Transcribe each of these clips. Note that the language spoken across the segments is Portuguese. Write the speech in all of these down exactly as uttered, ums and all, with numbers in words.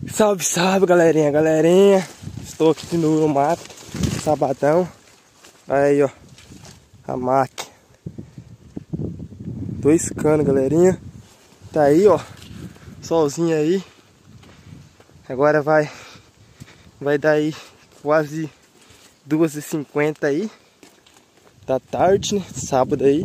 Salve, salve, galerinha, galerinha. Estou aqui de novo no mato, sabadão. Aí, ó, a máquina. Dois canos, galerinha. Tá aí, ó, solzinho aí. Agora vai Vai dar aí quase duas e cinquenta aí da tarde, né? Sábado aí.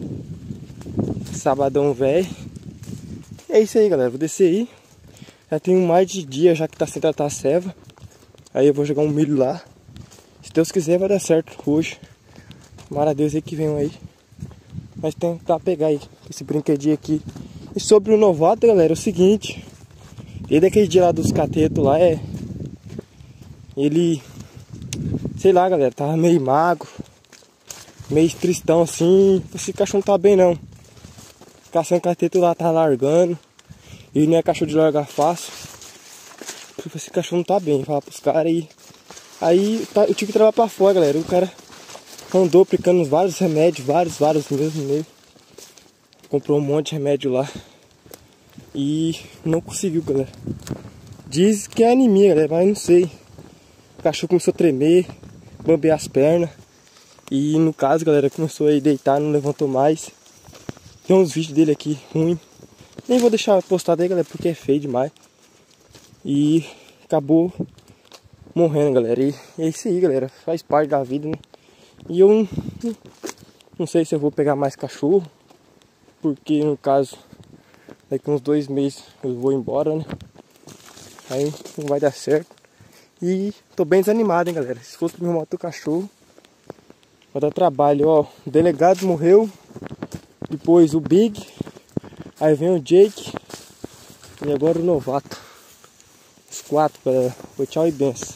Sabadão velho. É isso aí, galera, vou descer aí. Já tem mais de dia já que tá sem tratar a ceva. Aí eu vou jogar um milho lá. Se Deus quiser vai dar certo hoje. Tomara a Deus aí que venham aí. Mas tentar pegar aí esse brinquedinho aqui. E sobre o novato, galera, é o seguinte. Desde aquele dia lá dos catetos lá, é... Ele... Sei lá, galera, tava meio magro. Meio tristão assim. Esse cachorro não tá bem não. Caçando cateto lá, tava largando. E não é cachorro de largar fácil. Esse cachorro não tá bem, falar pros caras aí. Aí tá, eu tive que trabalhar pra fora, galera. O cara andou aplicando vários remédios, vários, vários mesmo nele. Comprou um monte de remédio lá. E não conseguiu, galera. Diz que é anemia, galera, mas não sei. O cachorro começou a tremer, bambear as pernas. E no caso, galera, começou a deitar, não levantou mais. Tem uns vídeos dele aqui ruim. Nem vou deixar postado aí, galera, porque é feio demais. E acabou morrendo, galera. E é isso aí, galera. Faz parte da vida, né? E eu não, não sei se eu vou pegar mais cachorro. Porque no caso, daqui uns dois meses eu vou embora, né? Aí não vai dar certo. E tô bem desanimado, hein, galera. Se fosse pro meu moto cachorro, vai dar trabalho, ó. O delegado morreu. Depois o Big. Aí vem o Jake. E agora o novato. Os quatro, galera. Foi tchau e benção.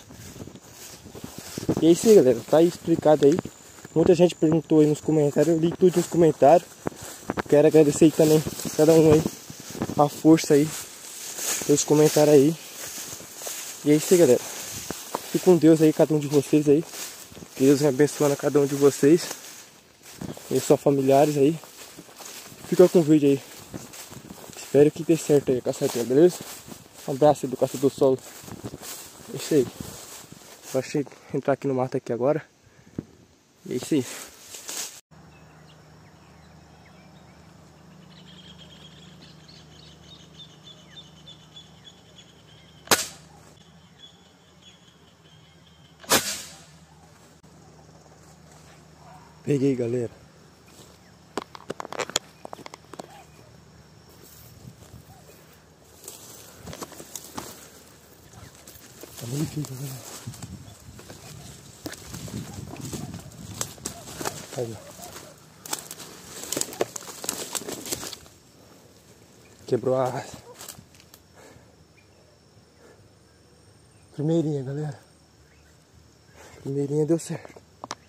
E é isso aí, galera. Tá aí explicado aí. Muita gente perguntou aí nos comentários. Eu li tudo nos comentários. Quero agradecer aí também cada um aí. A força aí. Pelos comentários aí. E é isso aí, galera. Fique com Deus aí, cada um de vocês aí. Que Deus venha abençoando a cada um de vocês. E seus familiares aí. Fica com o vídeo aí. Espero que dê certo aí a caçadinha, beleza? Um abraço aí do Caçador Solo. É isso aí. Eu achei entrar aqui no mato aqui agora. E é isso aí. Peguei, galera. Tá muito difícil, galera. Aí, ó. Quebrou a asa. Primeirinha, galera. Primeirinha deu certo.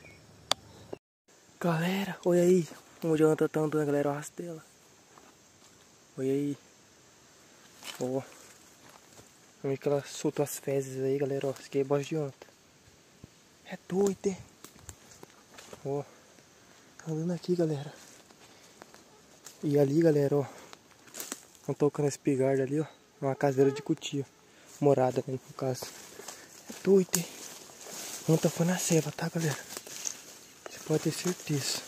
Galera, olha aí. Onde ela tá andando, galera, o rastro dela. Olha aí. Ó. Como é que ela soltou as fezes aí, galera, ó. Isso aqui é bosta de onta. É doido, hein? Ó. Tá andando aqui, galera. E ali, galera, ó. Estão tocando esse pigardo ali, ó. Uma caseira de cutia. Morada, né, no caso. É doido, hein? Ontem foi na ceva, tá, galera? Você pode ter certeza.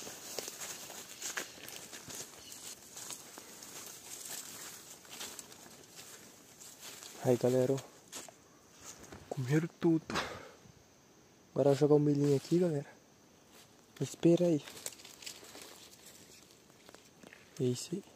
Aí, galera, ó. Comeram tudo. Agora eu vou jogar o milhinho aqui, galera. Espera aí. É isso aí.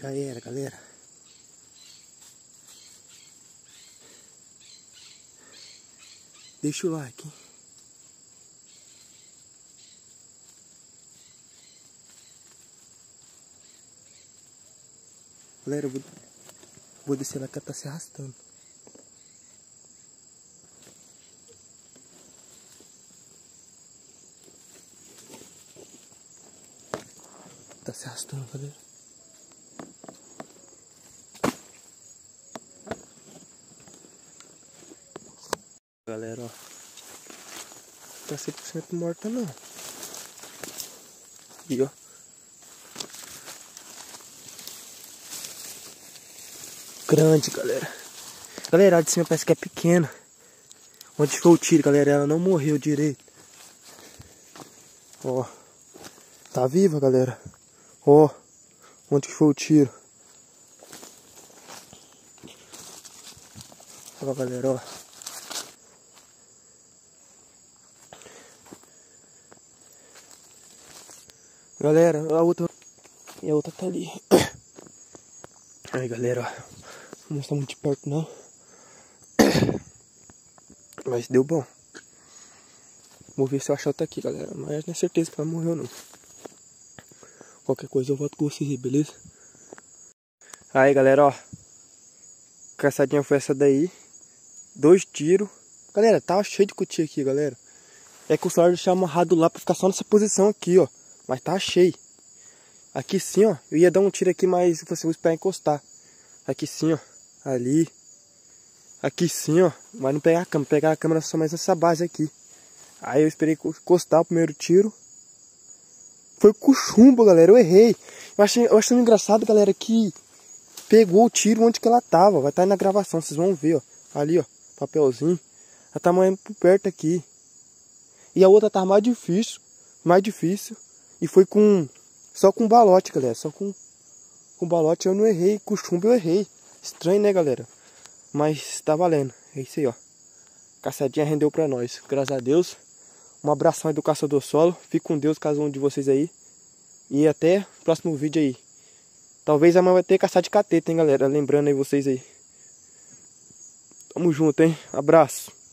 Já era, galera. Deixa o like, hein? Galera, eu vou, vou descer lá que ela tá se arrastando. Tá se arrastando, galera. Galera, ó. Tá cem por cento morta não. E ó. Grande, galera. Galera, a de cima parece que é pequena. Onde foi o tiro, galera? Ela não morreu direito. Ó. Tá viva, galera. Ó. Onde foi o tiro? Ó, galera, ó. Galera, a outra. E a outra tá ali. Aí, galera, ó. Não está muito de perto, não. Mas deu bom. Vou ver se eu achar outra aqui, galera. Mas não é certeza que ela morreu, não. Qualquer coisa eu volto com vocês aí, beleza? Aí, galera, ó. Caçadinha foi essa daí. Dois tiros. Galera, tava cheio de cutia aqui, galera. É que o celular deixou amarrado lá pra ficar só nessa posição aqui, ó. Mas tá cheio. Aqui sim, ó. Eu ia dar um tiro aqui, mas você vai esperar encostar. Aqui sim, ó. Ali. Aqui sim, ó. Mas não pegar a câmera. Pegar a câmera só mais nessa base aqui. Aí eu esperei encostar o primeiro tiro. Foi com chumbo, galera. Eu errei. Eu achei, eu achei engraçado, galera, que pegou o tiro onde que ela tava. Vai estar aí na gravação. Vocês vão ver, ó. Ali, ó. Papelzinho. Ela tá morrendo por perto aqui. E a outra tá mais difícil. Mais difícil. E foi com... Só com balote, galera. Só com... Com balote eu não errei. Com chumbo eu errei. Estranho, né, galera? Mas tá valendo. É isso aí, ó. Caçadinha rendeu pra nós. Graças a Deus. Um abração aí do Caçador Solo. Fique com Deus, cada um de vocês aí. E até o próximo vídeo aí. Talvez amanhã vai ter caçada de cateta, hein, galera? Lembrando aí vocês aí. Tamo junto, hein? Abraço.